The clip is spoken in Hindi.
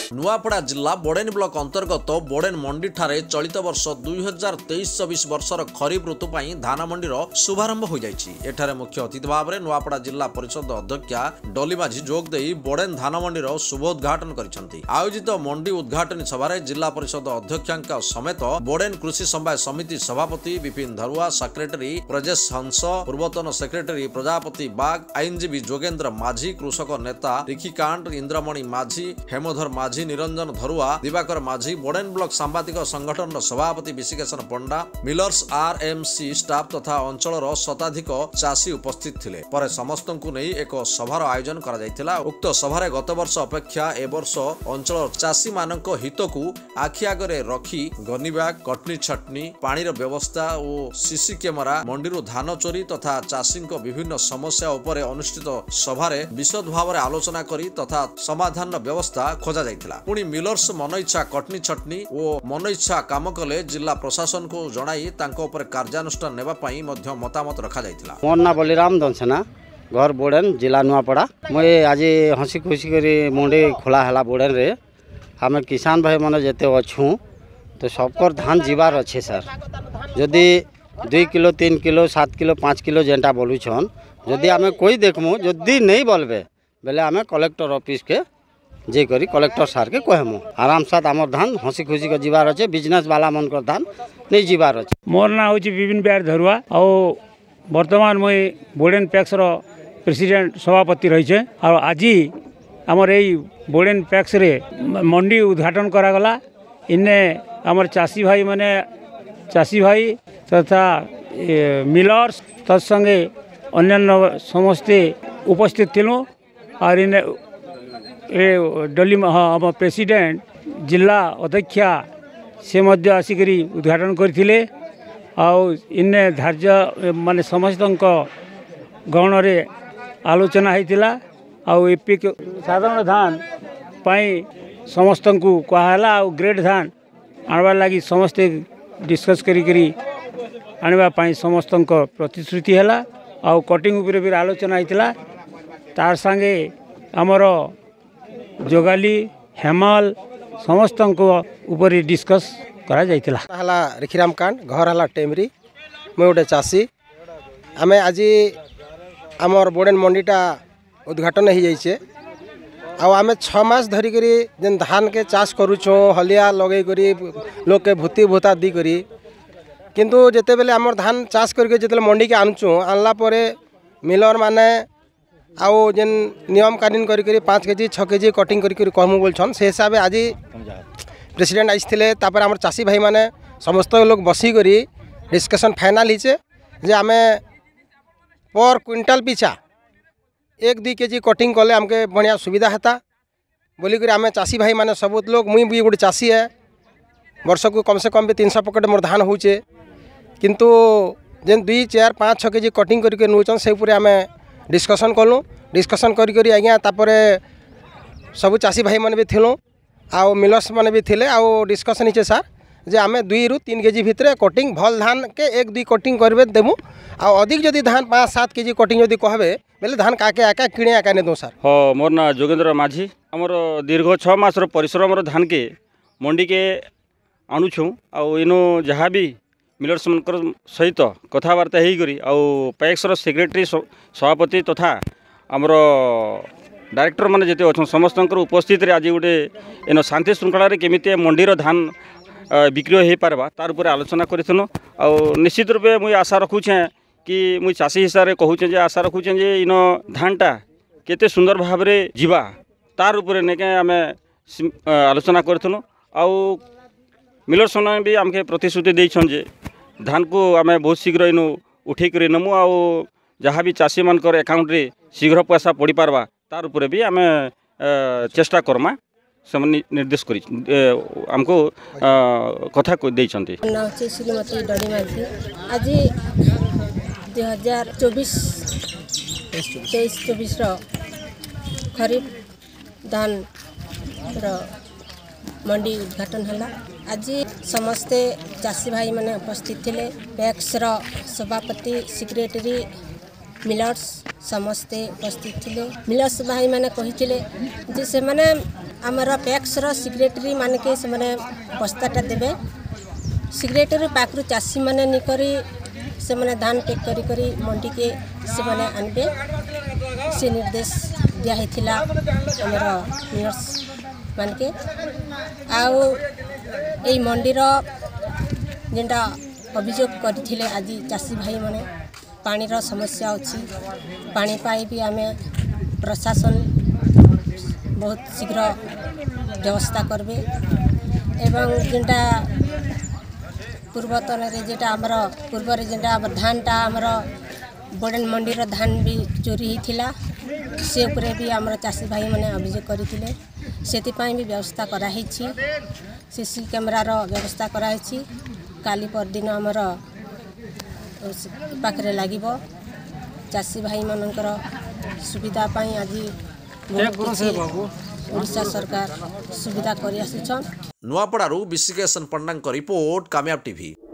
नुआपड़ा जिला बोडेन ब्लॉक अंतर्गत बोडेन मंडी ठारे चलित वर्ष 2023-24 वर्षर खरीफ ऋतु पर धान मंडीर शुभारंभ हो जाइछि। एठारे मुख्य अतिथि भाव में नुआपड़ा जिला परिषद अध्यक्षा डली माझी जोग देई बोडेन धान मंडीर शुभोद्घाटन करिसेंति। आयोजित मंडी उद्घाटन सभारे जिला परिषद अध्यक्षा समेत बोडेन कृषि समवाय समिति सभापति विपिन धरुआ, सेक्रेटरी प्रजेश हंस, पूर्वतन सेक्रेटरी प्रजापति बाग, आईनजीवी जोगेन्द्र माझी, कृषक नेता रिखिकांड, इंद्रमणि माझी, हेमधर माझी, निरंजन धरुआ, दिवाकर माझी, बोडेन ब्लॉक सांबादिक संगठन सभापति Bishikeshan Panda, millers RMC staff तथा अंचल शताधिक चाषी उपस्थित थिले। पर समस्त को नहीं एक सभार आयोजन करा जायतिला। उक्त सभारे गत वर्ष अपेक्षा ए वर्ष अंचल चाषी मानक हित को आखि आगरे रखी गनी बैग, कटनी छटनी, पानीर व्यवस्था और सीसी कैमेरा, मंडीरू धान चोरी तथा चाषी विभिन्न समस्या उपरे अनुष्ठित सभारे विशद भाव में आलोचना करी तथा समाधान व्यवस्था खोजा जायतिला। पुणी मिलर्स मन इच्छा कटनी छटनी और मन इच्छा काम कले जिला प्रशासन को जणाई तांको ऊपर कार्यानुष्ठान नेबा पई मध्य मतामत रखा जायतिला। मोर ना बलिराम दंसना, घर बोडेन, जिला नुआपड़ा। मुई आज हसी खुशी करी मंडी खोला हला बोडेन रे। हमें किसान भाई माने जेते अछु तो सबकर धान जीवार अच्छे सर। जदि 2 किलो 3 किलो 7 किलो 5 किलो जेंटा बोलुछन, जदि आमे कोई देखमु, जदि नहीं बोलबे बेले आमे कलेक्टर ऑफिस के जे करी कलेक्टर सार के कहमु आराम साथ आमर धान हसी खुशी के जीवार अच्छे। बिजनेस वाला मन कर धान नहीं जीवार अच्छे। मोर ना होची विपिन बिहार धरुआ और वर्तमान मुई बोडेन पैक्स रो प्रेसिडेंट सभापति रही छे। और आज आमर यही बोडेन पैक्स रे मंडी उद्घाटन करा गला। इन्ने आमर चाषी भाई माने चाषी भाई तथा मिलर्स तत्संगे अन्य समस्ते उपस्थित थिलु। और इन्ने डली हम प्रेसिडेंट जिला अध्यक्षा से मध्य आसिकरी उद्घाटन करथिले। और इन्ने धार्य माने समस्त गहन रे आलोचना होइतिला। और एपिक साधारण धान पाई समस्त को कहला और ग्रेड धान आनबार लगी समस्ते डिस्कस करी आनबा पाई समस्त प्रतिश्रुति हैला। और कटिंग उपरे भी आलोचना होइतिला। तार संगे हमर जोगाली हेमाल समस्त ऊपर डिस्कस करा जाइतिला। हला रिखिराम कांड, घर हला टेमरी। मैं गोटे चाषी। आमे आज आमर बोडेन मंडीटा उद्घाटन हो जाइए। आमे 6 मास धरिकी जेन धान के चाष करुछो, हलिया लगे करी लोग के भूति भूता दी करी, किंतु जेते बेले आमर धान चाष करके जेते मंडी के आनुचु, आनला परे मिलर माने आउ जेन नियम कानून करी 5 केजी 6 केजी कटिंग करी कहमु बोलछन। से हिसाब से आज प्रेसिडेंट आइथिले। तापर आमर चाषी भाई माने समस्त लोग बसी करी डिस्कशन फाइनल हिचे जे आमे पर क्विंटाल पिछा 1-2 केजी कटिंग कले हमके बढ़िया सुविधा हेता बोली करी आमे चाषी भाई माने सब लोग। मुई भी गोटे चाषी है, वर्ष को कम से कम भी 300 पकेट मोर धान होचे, किंतु जेन 2 4 5 6 केजी कटिंग करके नौचन से पूरे आमे डिस्कशन कलु। डिस्कशन करी आज्ञा तापरे सब चाषी भाई माने भी थिलु आउ मिलर्स माने भी थिले। आउ डिस्कशन हिचे सार जे आमे 2 ରୁ 3 केजी भितरे कटिंग भल धान के 1-2 कटिंग करबे देमु। आउ अधिक जदि धान 5-7 केजी कटिंग जदि कहबे बेले धान काके आका किणे आका ने दो सार। हाँ, मोर ना जोगेन्द्र माझी। हमर दीर्घ 6 मास परिश्रम धान के मंडी के आणुछु। आउ इनो जहाँ भी मिलर्स मनकर सहित कथबार्ता होकर आउ पैक्स सेक्रेटरी सभापति तथा आमर डायरेक्टर माने जेते अच्छा समस्त उपस्थित रे आज गोटे इन शांति श्रृंखला केमिति मंडीर धान बिक्री हो पारबा तार उपर आलोचना करिथनो। आ निश्चित रूपे मुई आशा रखुछे कि मुई चाषी हिसाब से कहूचे जे आशा रखुचे जे इन धानटा केते सुंदर भाव में जीवा तार उपर नेके आमे आलोचना करिथनो। आउ मिलर सोना भी आमके प्रतिश्रुति देइछन जे धान को आमे बहुत शीघ्र इनु उठे कर नमु। आउ जहाँ भी चाषी मानकर अकाउंट रे शीघ्र पैसा पड़ी पारबा तार उपर भी आमे चेष्टा करमा से निर्देश करी हमको कथा को देइछन्ते। श्रीमती डडी माझी आज 2024 खरीफ धान मंडी उद्घाटन है। आज समस्ते चाषी भाई माने उपस्थित थे। पैक्स सभापति सेक्रेटरी मिलर्स समस्ते उपस्थित थे। मिलर्स भाई माने कही से माने आमर पैक्सर सिक्रेटरी मान के से मैंने बस्ताटा देवे सिक्रेटरी पाखु चाषी मैंने निकरी से मैंने धान पैक करी मंडी के से मैंने आनबे से निर्देश दिया आमर मिलर्स मान के आउ यही मंडीर जेनटा अभियोग करते आज चाषी भाई मैंने पानी समस्या अच्छी पानी पाई भी आम प्रशासन बहुत शीघ्र व्यवस्था करबे एवं जेनटा पूर्वतन जेटा आमर पूर्व जेनटा आमर धानटा आमर बोडेन मंडीर धान भी चोरी होता से उपरे भी आमर चाषी भाई मैंने अभियोग करते से भी व्यवस्था कराई सीसी कैमेरार व्यवस्था कराई काली परदिन आमर पाखरे लागिब चाषी भाई मानकर सुविधा पाई आज ओडिशा सरकार सुविधा करि आसुछन। नुआपड़ारू विशिकेशन पंडांक रिपोर्ट कामयाब टीवी।